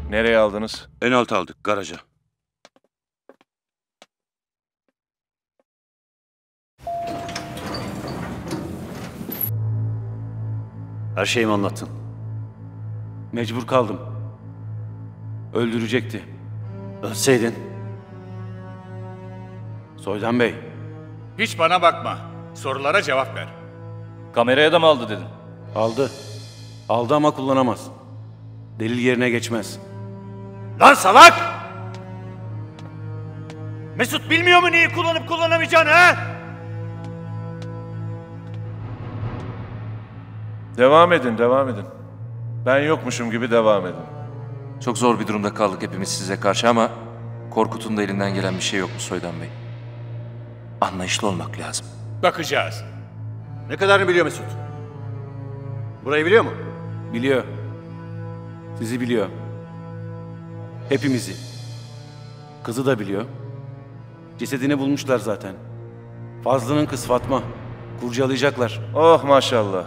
Nereye aldınız? En alt aldık, garaja. Her şeyimi anlattın. Mecbur kaldım. Öldürecekti. Ölseydin. Soydan Bey. Hiç bana bakma. Sorulara cevap ver. Kameraya da mı aldı dedin? Aldı. Aldı ama kullanamaz. Delil yerine geçmez. Lan salak! Mesut bilmiyor mu neyi kullanıp kullanamayacağını ha? Devam edin, devam edin. Ben yokmuşum gibi devam edin. Çok zor bir durumda kaldık hepimiz size karşı ama Korkut'un da elinden gelen bir şey yok mu Soydan Bey? Anlayışlı olmak lazım. Bakacağız. Ne kadarını biliyor Mesut? Burayı biliyor mu? Biliyor. Sizi biliyor. Hepimizi. Kızı da biliyor. Cesedini bulmuşlar zaten. Fazlı'nın kız Fatma. Kurcalayacaklar. Oh maşallah.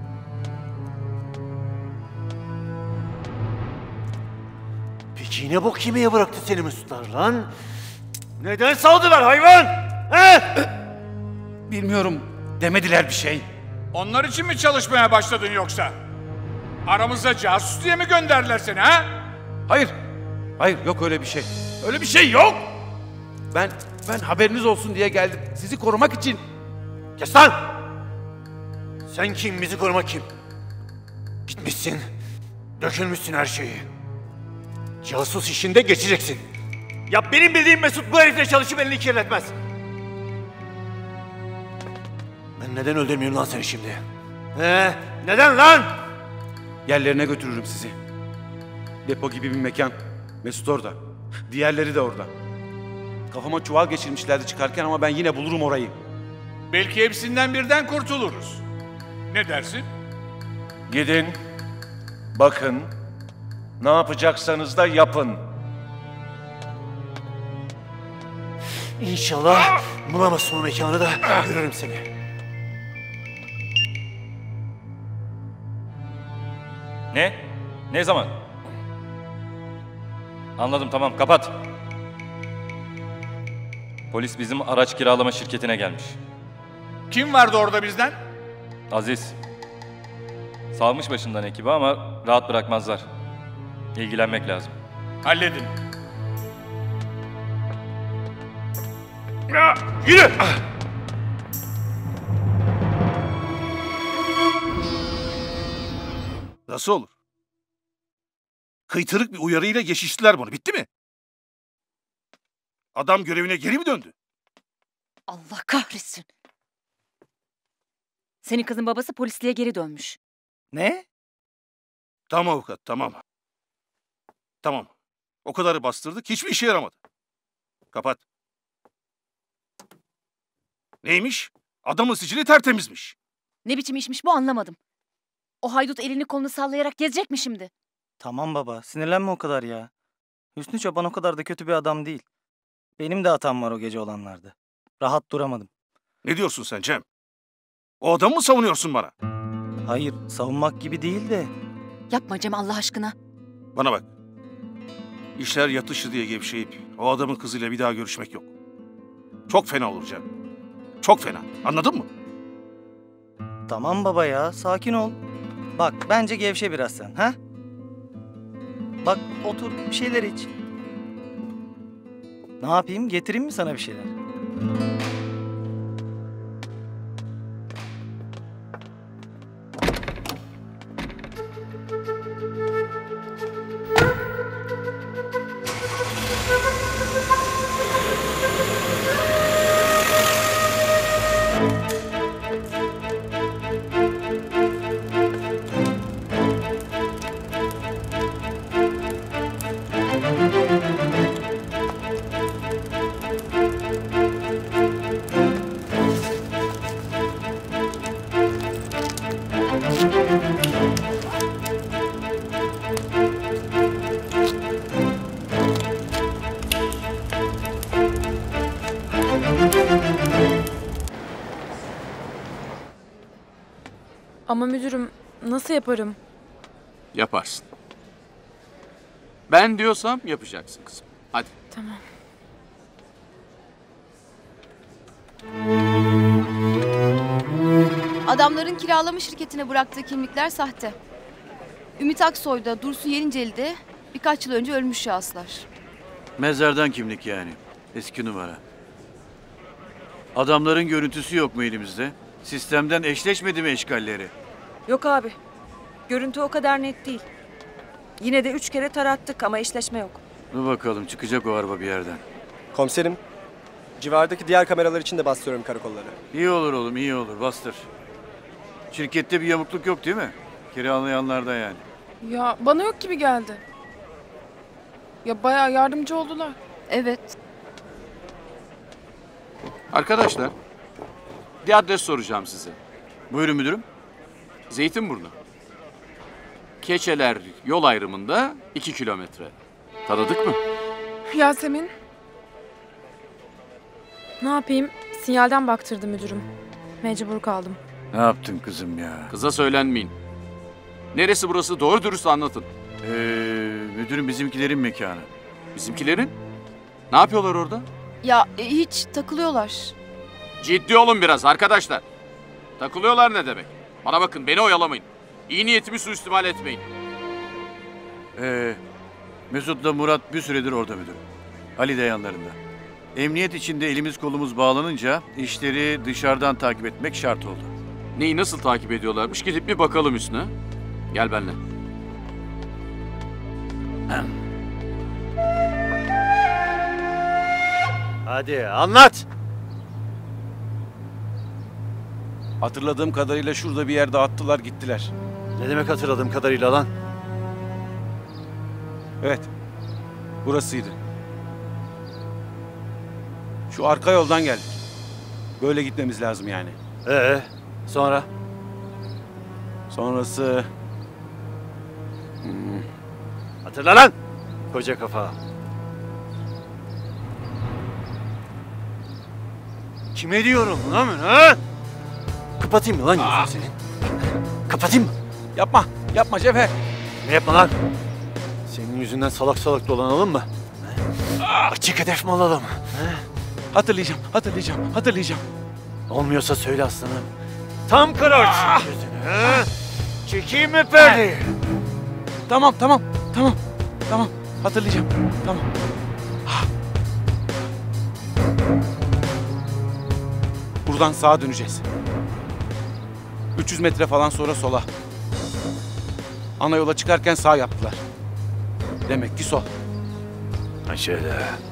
Peki ne bok yemeye bıraktı seni Mesutlar lan? Neden saldılar hayvan? He? Bilmiyorum. Demediler bir şey. Onlar için mi çalışmaya başladın yoksa? Aramıza casus diye mi gönderdiler seni ha? Hayır. Hayır yok öyle bir şey. Öyle bir şey yok. Ben haberiniz olsun diye geldim. Sizi korumak için. Kes lan! Sen kim, bizi korumak kim? Gitmişsin, dökülmüşsün her şeyi. Casus işinde geçeceksin. Ya benim bildiğim Mesut bu herifle çalışıp elini kirletmez. Ben neden öldürmeyeyim lan seni şimdi? Neden lan? Yerlerine götürürüm sizi. Depo gibi bir mekan. Mesut orada. Diğerleri de orada. Kafama çuval geçirmişlerdi çıkarken ama ben yine bulurum orayı. Belki hepsinden birden kurtuluruz. Ne dersin? Gidin, bakın, ne yapacaksanız da yapın. İnşallah bulamazsın o mekanı da görürüm seni. Ne? Ne zaman? Anladım, tamam, kapat. Polis bizim araç kiralama şirketine gelmiş. Kim vardı orada bizden? Aziz. Salmış başından ekibi ama rahat bırakmazlar. İlgilenmek lazım. Halledin. Yürü! Nasıl olur? Kıytırık bir uyarıyla geçiştiler bunu. Bitti mi? Adam görevine geri mi döndü? Allah kahretsin. Senin kızın babası polisliğe geri dönmüş. Ne? Tamam avukat, tamam. Tamam. O kadarı bastırdık, hiçbir işe yaramadı. Kapat. Neymiş? Adamın sicili tertemizmiş. Ne biçim işmiş bu anlamadım. O haydut elini kolunu sallayarak gezecek mi şimdi? Tamam baba, sinirlenme o kadar ya. Hüsnü Çoban o kadar da kötü bir adam değil. Benim de hatam var o gece olanlarda. Rahat duramadım. Ne diyorsun sen Cem? O adamı mı savunuyorsun bana? Hayır, savunmak gibi değil de... Yapma Cem Allah aşkına. Bana bak. İşler yatışı diye gevşeyip o adamın kızıyla bir daha görüşmek yok. Çok fena olur Cem. Çok fena. Anladın mı? Tamam baba ya, sakin ol. Bak, bence gevşe biraz sen, ha? Bak, otur, bir şeyler iç. Ne yapayım, getireyim mi sana bir şeyler? Ama müdürüm, nasıl yaparım? Yaparsın. Ben diyorsam yapacaksın kızım. Hadi. Tamam. Adamların kiralama şirketine bıraktığı kimlikler sahte. Ümit Aksoy da Dursun Yeninceli de birkaç yıl önce ölmüş şahıslar. Mezardan kimlik yani. Eski numara. Adamların görüntüsü yok mu elimizde? Sistemden eşleşmedi mi eşkalleri? Yok abi. Görüntü o kadar net değil. Yine de 3 kere tarattık ama eşleşme yok. Dur bakalım çıkacak o araba bir yerden. Komiserim, civardaki diğer kameralar için de bastırıyorum karakolları. İyi olur oğlum, iyi olur. Bastır. Şirkette bir yamukluk yok değil mi? Kiralayanlarda yani. Ya bana yok gibi geldi. Ya bayağı yardımcı oldular. Evet. Arkadaşlar, bir adres soracağım size. Buyurun müdürüm. Zeytinburnu. Keçeler yol ayrımında 2 kilometre. Tanıdık mı? Yasemin. Ne yapayım? Sinyalden baktırdı müdürüm. Mecbur kaldım. Ne yaptın kızım ya? Kıza söylenmeyin. Neresi burası doğru dürüst anlatın. Müdürüm bizimkilerin mekanı. Bizimkilerin? Ne yapıyorlar orada? Ya hiç takılıyorlar. Ciddi olun biraz arkadaşlar. Takılıyorlar ne demek? Bana bakın beni oyalamayın. İyi niyetimi suistimal etmeyin. Mesut'la Murat bir süredir orada müdürüm. Ali de yanlarında. Emniyet içinde elimiz kolumuz bağlanınca işleri dışarıdan takip etmek şart oldu. Neyi nasıl takip ediyorlarmış gidip bir bakalım üstüne. Gel benimle. Hadi anlat. Hatırladığım kadarıyla şurada bir yerde attılar gittiler. Ne demek hatırladığım kadarıyla lan? Evet. Burasıydı. Şu arka yoldan geldik. Böyle gitmemiz lazım yani. Sonra? Sonrası... Hatırla lan! Koca kafa. Kime diyorum lan ben ha? Kapatayım mı lan yüzünü senin? Kapatayım mı? Yapma! Yapma Cefer! Ne yapma lan? Senin yüzünden salak salak dolanalım mı? Açık hedef mi alalım? Hatırlayacağım. Olmuyorsa söyle aslanım. Tam kararsın yüzünü ha? Çekeyim mi perdeyi? Tamam. Hatırlayacağım. Tamam. Buradan sağa döneceğiz. 300 metre falan sonra sola. Ana yola çıkarken sağ yaptılar. Demek ki sol. Ha şöyle.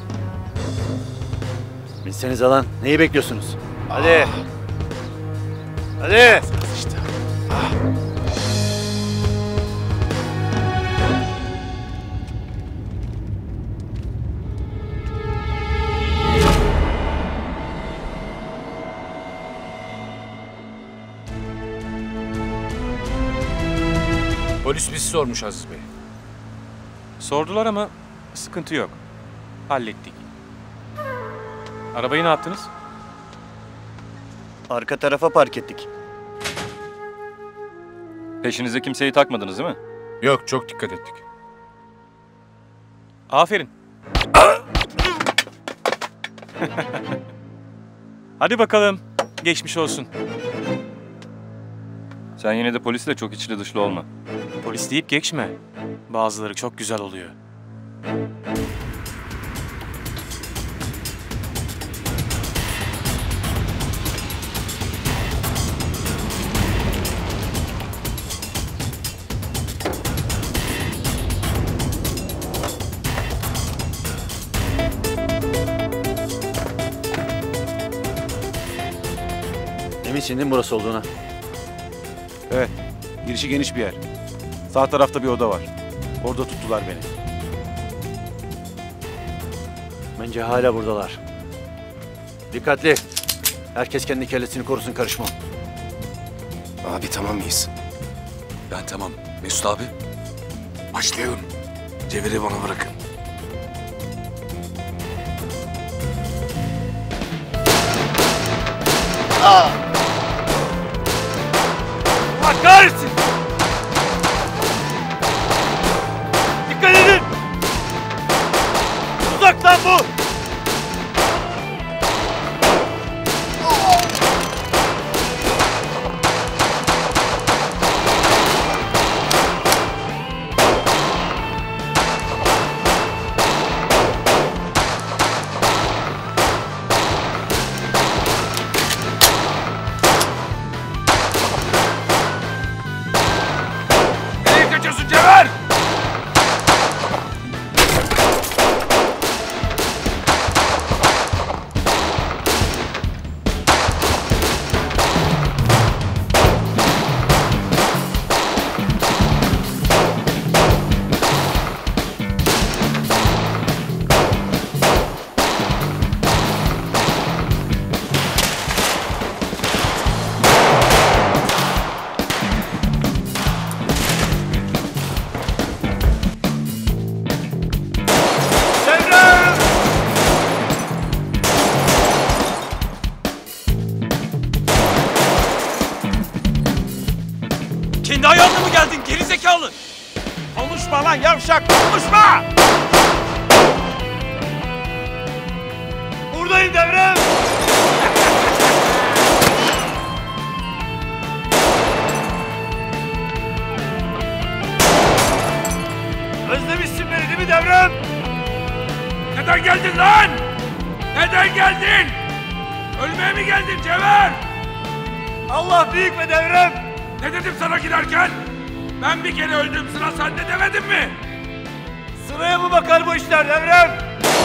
Bilsenize lan. Neyi bekliyorsunuz? Hadi. Hadi. İşte. Polis bizi sormuş Aziz Bey. Sordular ama sıkıntı yok. Hallettik. Arabayı ne yaptınız? Arka tarafa park ettik. Peşinize kimseyi takmadınız değil mi? Yok, çok dikkat ettik. Aferin. Hadi bakalım. Geçmiş olsun. Sen yine de polisle çok içli dışlı olma. Polis deyip geçme. Bazıları çok güzel oluyor. Eminsin değil mi burası olduğuna? Evet. Girişi geniş bir yer. Sağ tarafta bir oda var. Orada tuttular beni. Bence hala buradalar. Dikkatli. Herkes kendi kellesini korusun, karışma. Abi tamam mıyız? Ben tamam. Mesut abi. Başlayalım. Cevheri bana bırakın. Allah kahretsin! Dikkat edin! kaçıyorsun Cevher? Kendi ayağınla mı geldin geri zekalı? Konuşma lan yavşak, konuşma! Buradayım Devrem! Özlemişsin beni değil mi Devrem? Neden geldin lan? Neden geldin? Ölmeye mi geldin Cevher? Allah büyük be Devrem! Ne dedim sana giderken? Ben bir kere öldüm, sıra sende demedim mi? Sıraya mı bakar bu işler Devrem?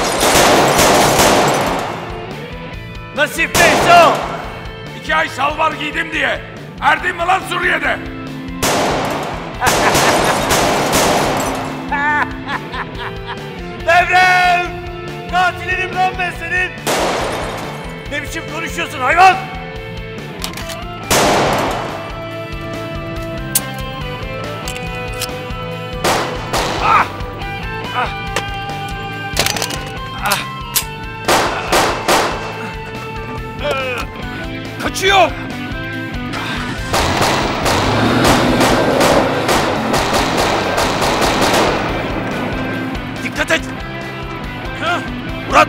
Nasip neyse o! 2 ay şalvar giydim diye. Erdin mi lan Suriye'de? Devrem! Katilinim lan ben senin! Ne biçim konuşuyorsun hayvan? Ah! Ah! Ah! Kaçıyor! Dikkat et! Murat!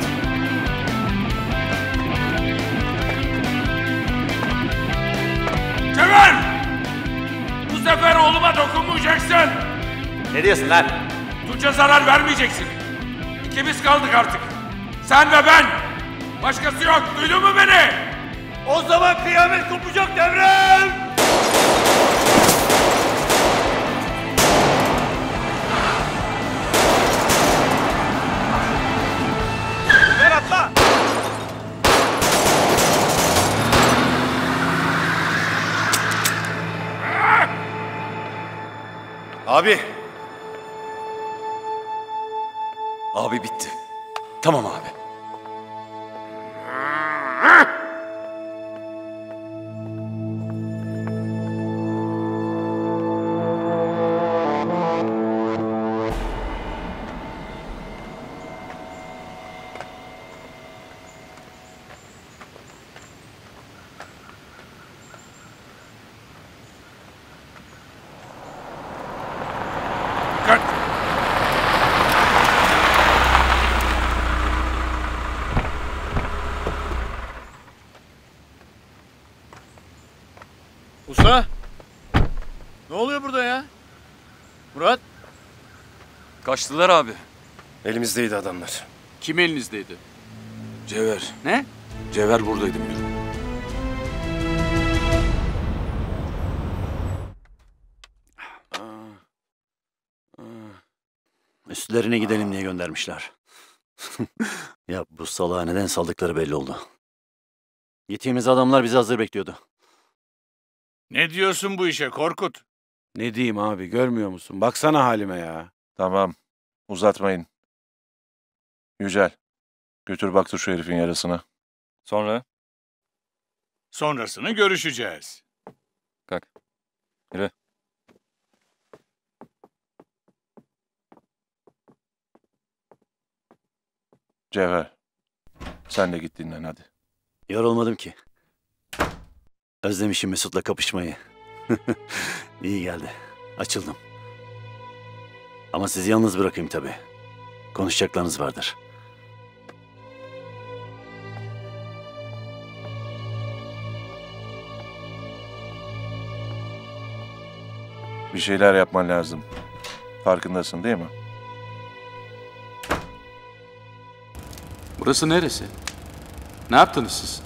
Cevher! Bu sefer oğluma dokunmayacaksın. Ne diyorsun lan? Tunç'a zarar vermeyeceksin. İkimiz kaldık artık. Sen ve ben. Başkası yok. Duydun mu beni? O zaman kıyamet kopacak Devrem! Ver atla! Abi. Abi bitti. Tamam abi. Usta! Ne oluyor burada ya? Murat? Kaçtılar abi. Elimizdeydi adamlar. Kim elinizdeydi? Cevher. Ne? Cevher buradaydı müdürüm. Üstlerine gidelim diye göndermişler. Ya bu salağa neden saldıkları belli oldu. Gittiğimiz adamlar bizi hazır bekliyordu. Ne diyorsun bu işe Korkut? Ne diyeyim abi, görmüyor musun? Baksana halime ya. Tamam. Uzatmayın. Yücel. Götür baktır şu herifin yarasına. Sonra? Sonrasını görüşeceğiz. Kalk. Yürü. Cevher. Sen de git dinlen hadi. Yorulmadım ki. Özlemişim Mesut'la kapışmayı. İyi geldi. Açıldım. Ama sizi yalnız bırakayım tabii. Konuşacaklarınız vardır. Bir şeyler yapman lazım. Farkındasın değil mi? Burası neresi? Ne yaptınız siz?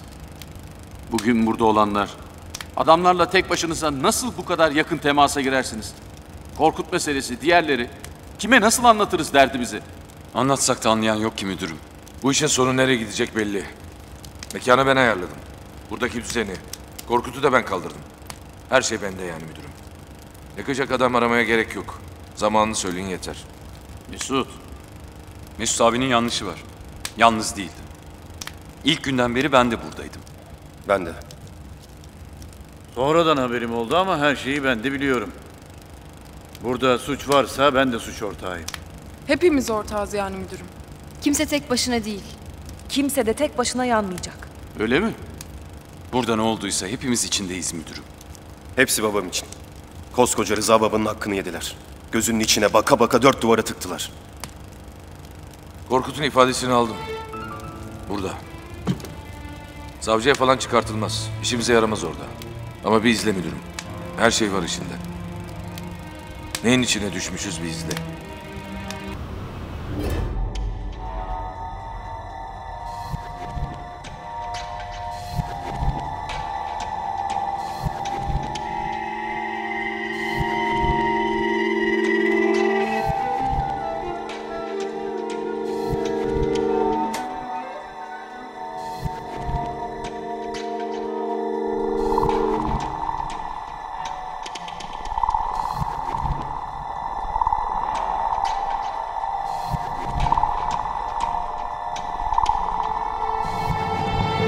Bugün burada olanlar, adamlarla tek başınıza nasıl bu kadar yakın temasa girersiniz? Korkut meselesi, diğerleri. Kime nasıl anlatırız derdimizi? Anlatsak da anlayan yok ki müdürüm. Bu işin sonu nereye gidecek belli. Mekanı ben ayarladım. Buradaki düzeni. Korkut'u da ben kaldırdım. Her şey bende yani müdürüm. Yakacak adam aramaya gerek yok. Zamanını söyleyin yeter. Mesut. Mesut abinin yanlışı var. Yalnız değildi. İlk günden beri ben de buradaydım. Ben de. Sonradan haberim oldu ama her şeyi ben de biliyorum. Burada suç varsa ben de suç ortağıyım. Hepimiz ortağız yani müdürüm. Kimse tek başına değil. Kimse de tek başına yanmayacak. Öyle mi? Burada ne olduysa hepimiz içindeyiz müdürüm. Hepsi babam için. Koskoca Rıza babanın hakkını yediler. Gözünün içine baka baka 4 duvara tıktılar. Korkut'un ifadesini aldım. Burada. Savcıya falan çıkartılmaz. İşimize yaramaz orada. Ama bir izle müdürüm. Her şey var içinde. Neyin içine düşmüşüz bir izle.